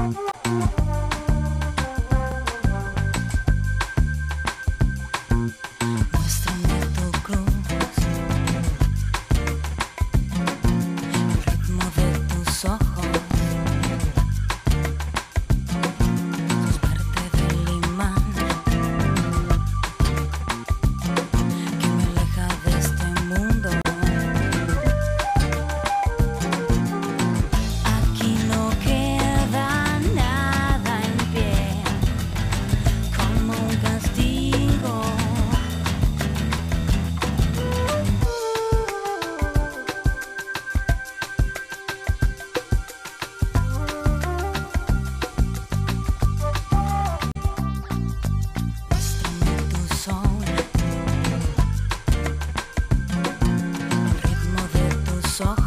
Muéstrame tu cruz, el ritmo de tus ojos, sos parte del imán que me aleja de este mundo. Aquí no queda nada en pie, como un castigo. Muéstrame tu sol, el ritmo de tus ojos.